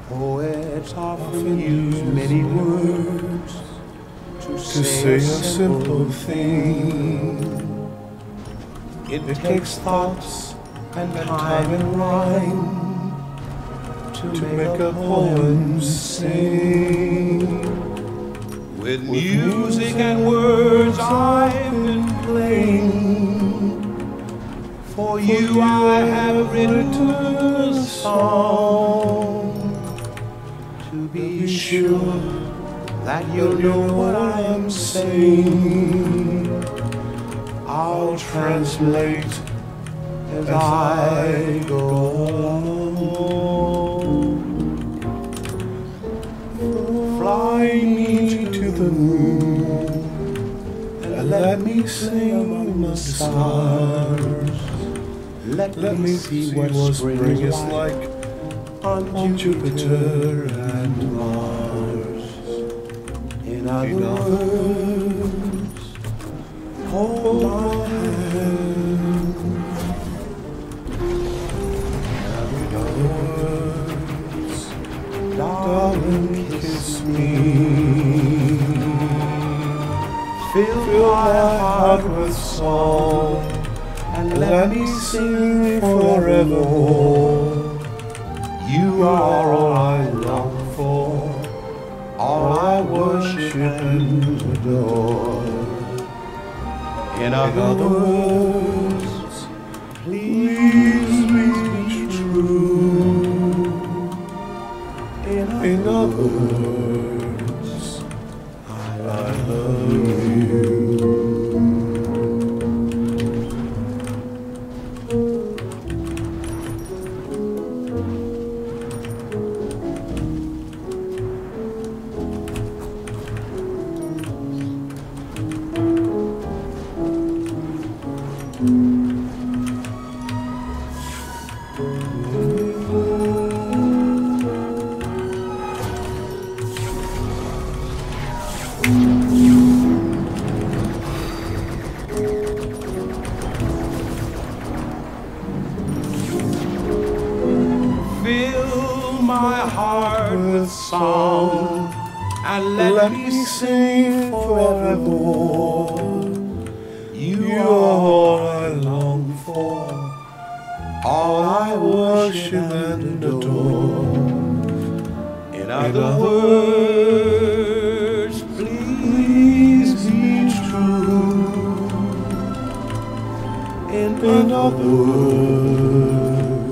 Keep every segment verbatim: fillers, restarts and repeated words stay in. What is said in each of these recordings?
Poets often use many words to To say say a a simple simple thing. It takes thoughts and time and rhyme to, to make, make a a poem poem sing. sing. With music and words I've been playing. For you I have written a song. To be sure that you'll know what I'm saying, I'll translate as I go along. Fly me to the moon and let me sing among the stars. Let, Let me me see see what what spring spring is is like like on on Jupiter Jupiter and and Mars. In other In other words, hold my hand. In other words, darling, kiss me. Fill, Fill my heart with song and let me sing forevermore. You are all I long for, all I worship and adore. In other words, please be true. In other words, I love you. Fill my heart with song and let, let me sing forevermore. You are all I long for, all I worship and adore. In other words, please be true. In, in other words,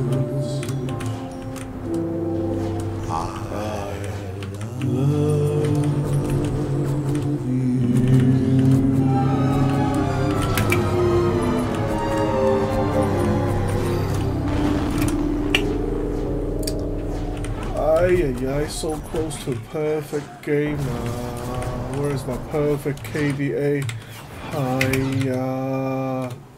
Ay, ay, ay, so close to a perfect game. Uh, where is my perfect K D A? Hi, uh,